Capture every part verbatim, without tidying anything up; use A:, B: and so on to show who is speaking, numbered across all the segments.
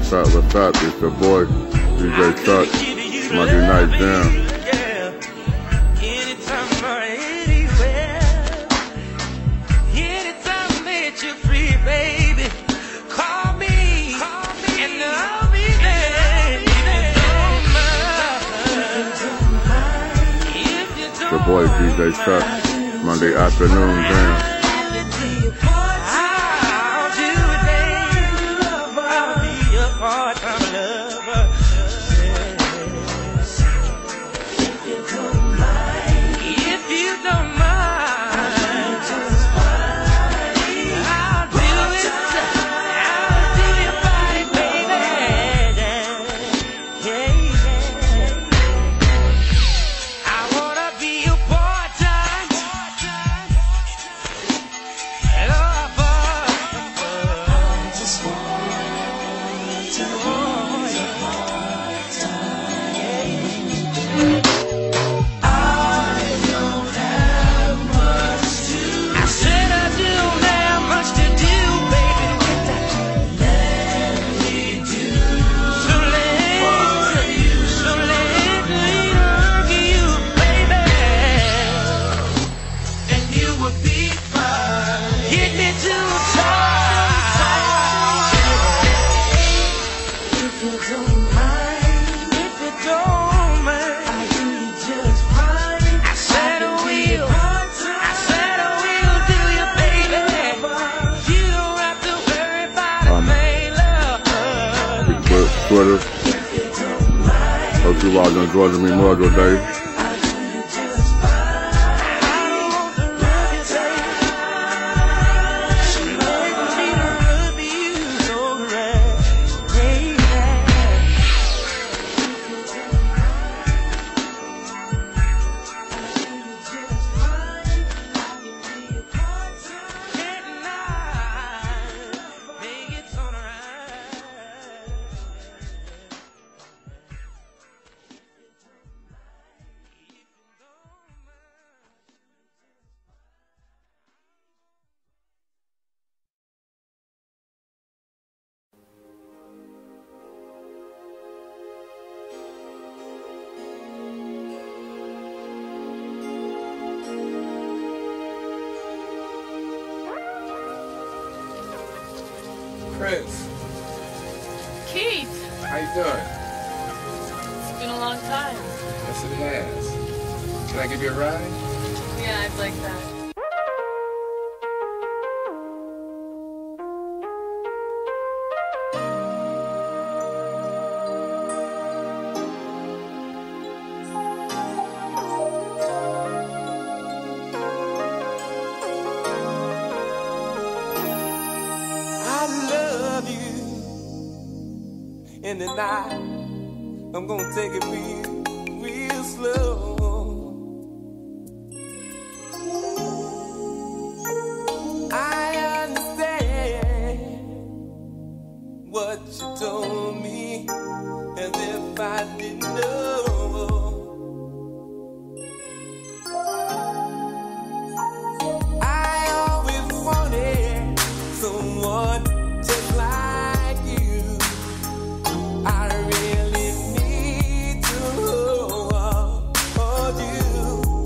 A: What's up, what's up? It's the boy, D J Chuck, Monday Night Jam.
B: Anytime or anywhere, anytime that you're free, baby, call me, and I'll be there.
A: The boy, D J Chuck, Monday afternoon jam. Twitter. Hope you all enjoyed the Memorial Day.
C: Prince.
D: Keith!
C: How you doing?
D: It's been a long time.
C: Yes, it has. Can I give you a ride?
D: Yeah, I'd like that.
B: In the night, I'm gonna take it real, real slow. I understand what you told me, as if I didn't know. I always wanted someone just like you. I really need to hold you.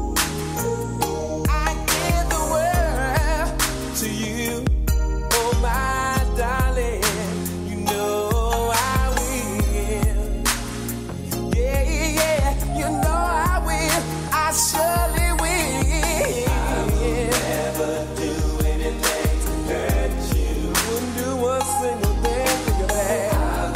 B: I give the world to you, oh my darling. You know I will. Yeah, yeah, you know I will. I surely will. I'll never do anything to hurt you. Wouldn't do one single thing for your back.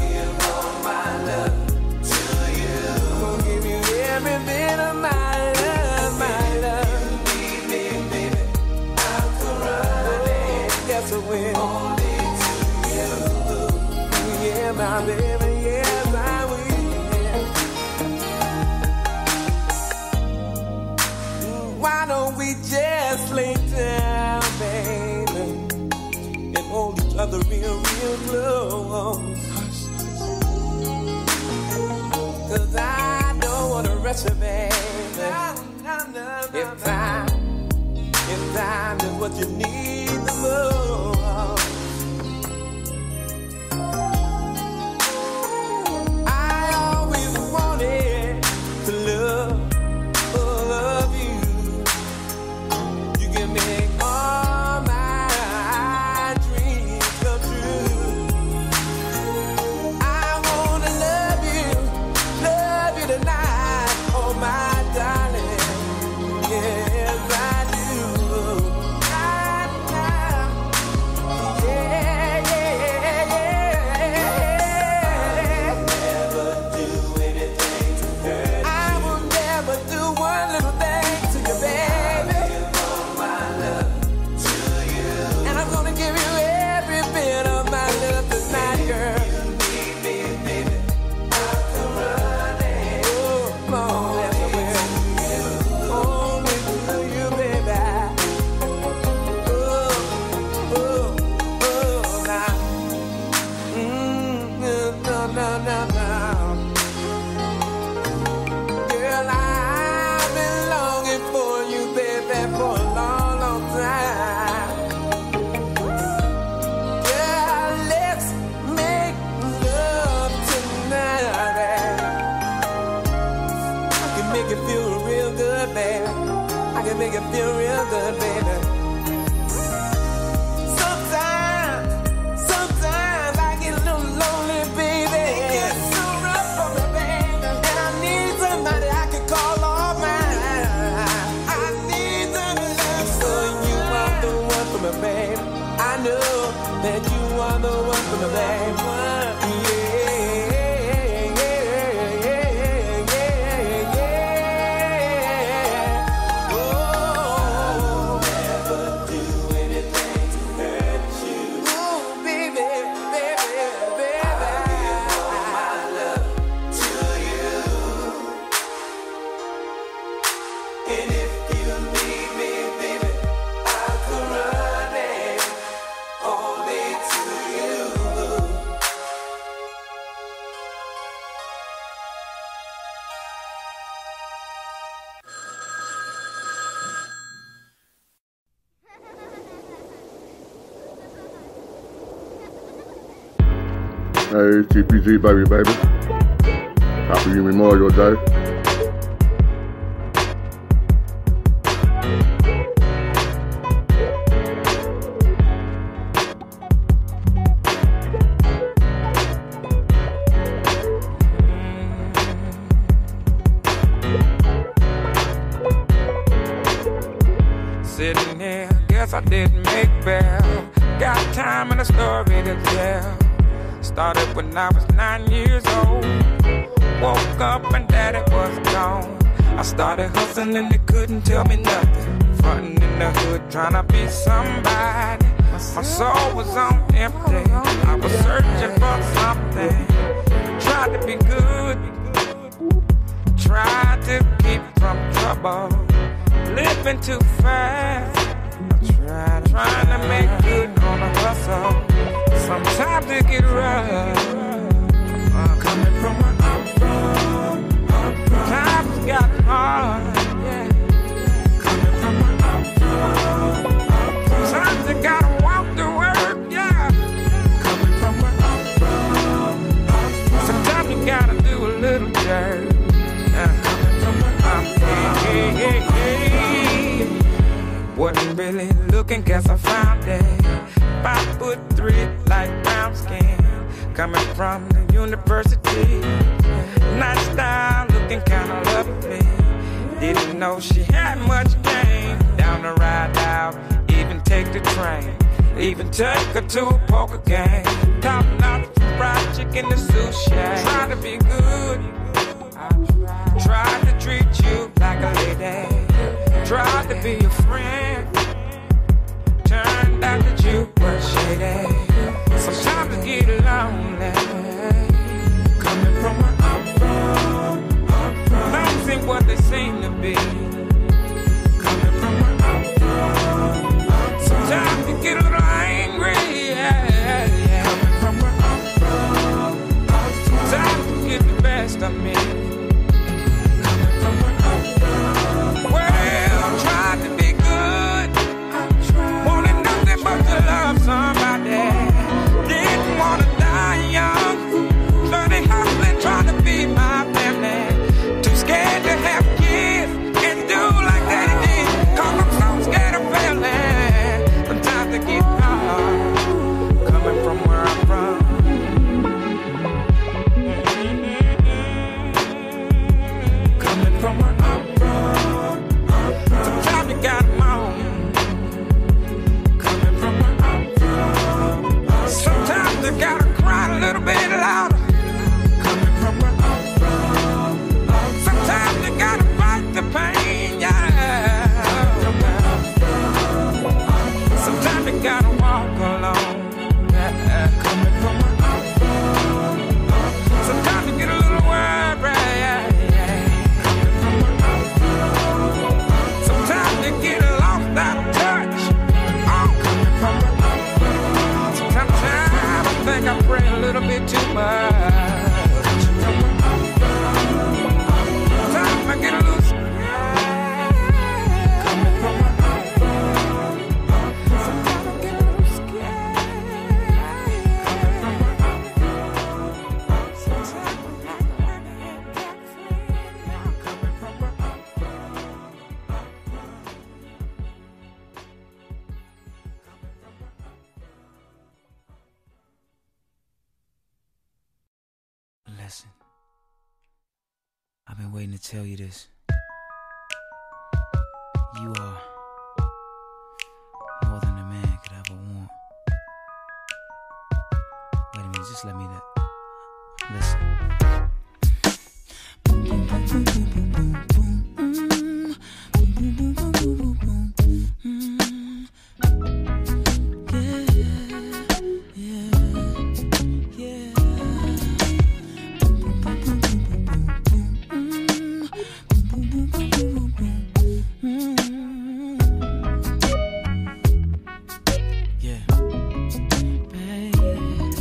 B: Every bit of my love, my love. You need me, baby. I'll come running. Yes, I will. Only to you. Yeah, my baby. Yes, I will. Why don't we just lay down, baby, and hold each other real, real close? 'Cause I wanna rush you, baby. If time, if time is what you need the most. make it feel real good, baby. I can make it feel real good, baby. Sometimes, sometimes I get a little lonely, baby. It gets so rough for me, baby. And I need somebody I can call all mine. I need some love. So you are the one for me, baby. I know that you are the one for me, baby.
A: Hey, T P G, baby, baby. Happy Memorial Day.
E: Sitting here, guess I didn't make bail. Got time and a story to tell. Started when I was nine years old. Woke up and daddy was gone. I started hustling and they couldn't tell me nothing. Frontin' in the hood trying to be somebody. My soul was on empty. I was searching for something. Tried to be good. Tried to keep from trouble. Living too fast. Trying, trying to make good on a hustle. Sometimes it get rough. Uh, coming from where I'm from, I'm from. Times got hard. Yeah. Coming from where I'm from, I'm from. Sometimes you gotta walk to work. Yeah. Coming from where I'm from, I'm from. Sometimes you gotta do a little dirt. Yeah. Coming from where I'm from. Hey, hey, hey, hey. Wasn't really looking, guess I found it. Five foot three, light brown skin. Coming from the university. Nice style, looking kinda lovely. Didn't know she had much game. Down the ride out, even take the train. Even take her to a poker game. Top notch fried chicken and sushi. Try to be good. Tried to treat you like a lady. Tried to be a friend. Turned out that you were shady. Sometimes I get lonely. Coming from where I'm from, I'm from. Things ain't what they seem to be. Coming from where I'm from, I'm from. Sometimes you get a little angry. Yeah, yeah. Coming from where I'm from, I'm from. Sometimes you get the best of me. Coming from where I'm from. Well, I tried to be good. Wanted nothing but to love somebody. Didn't wanna die young. Started hustling, trying to be my family. Too scared to have kids and do like they did. Cause I'm so scared of failing. Sometimes they get hard. Coming from where I'm from. Coming from where I'm from, I'm from. Sometimes you gotta moan. Sometimes you gotta cry a little bit louder. Coming from where I'm from, I'm from. Sometimes you gotta fight the pain, yeah. From where I'm from, I'm from. Sometimes you gotta walk alone, yeah. Coming from where I'm from, I'm from. Sometimes you get a little worried, yeah, yeah. Coming from where I'm
F: waiting to tell you this. You are more than a man could ever want. Wait a minute, just let me that. Listen. Boom, boom, boom, boom, boom, boom, boom, boom. Boom, boom, boom, boom, boom, boom, boom. Mm. Yeah, yeah, yeah. Boom, boom, boom, boom, boom, boom, boom. Mm. Boom, boom, boom, boom, boom, boom. Mm. Yeah, baby.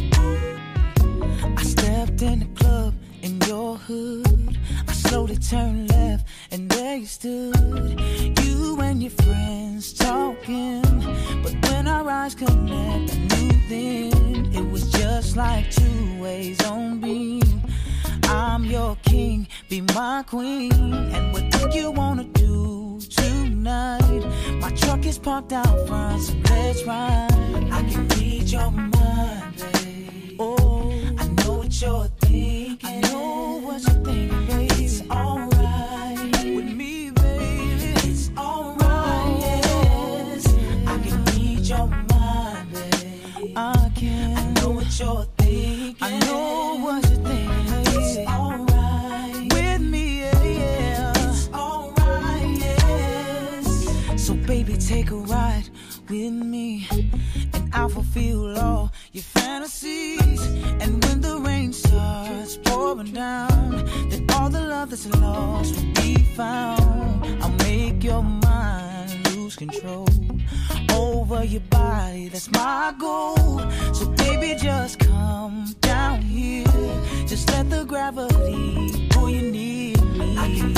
F: I stepped in the club in your hood. I slowly turned left and there you stood. You and your friends talking, but when our eyes connect, I knew then it was just like two ways on beam. I'm your king, be my queen, and what do you wanna do tonight? My truck is parked out front, so let's ride. I can read your mind, babe. Oh, I know what you're thinking. I know what you're thinking, babe. It's alright with me, baby. It's alright, yes. I can read your mind, babe. I can. I know what you're thinking. I know what you're thinking, babe. It's alright with me, yeah, yeah. It's alright, yes. So baby, take a ride with me, and I'll fulfill all your fantasies. And when the rain starts pouring down, then all the love that's lost will be found. I'll make your mind lose control over your body, that's my goal. So baby, just come down here, just let the gravity pull you near me. I can